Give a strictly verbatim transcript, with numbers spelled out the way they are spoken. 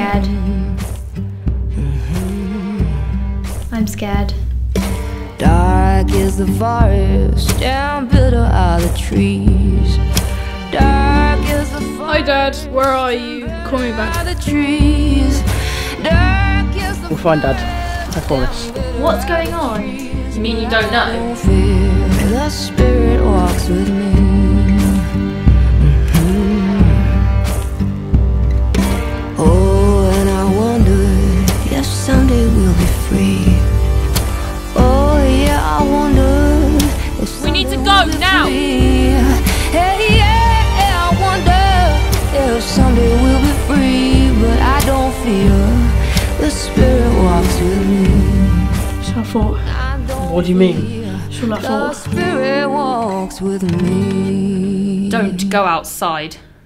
scared. I'm scared. Dark is the forest, and bitter are the trees. Dark is the forest. Hi Dad, where are you? Call me back. The trees. Dark is the We'll find Dad, I promise. What's going on? You mean you don't know? fear. The spirit walks with me. Mhm. Oh, and I wonder if someday we'll be free. Oh yeah, I wonder if We need to someday go we'll be now. free. Hey, yeah, I wonder if someday we'll be free, but I don't fear. The spirit walks with me. So I thought, I don't What do you mean? fear. that's all I The thought. spirit walks with me. Don't go outside.